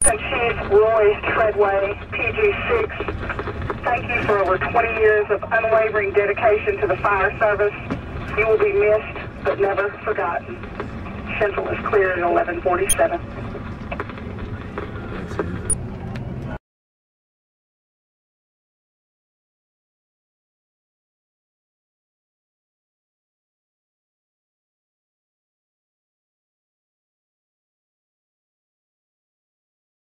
Chief Roy Treadway, PG6, thank you for over 20 years of unwavering dedication to the fire service. You will be missed, but never forgotten. Central is clear at 11:47.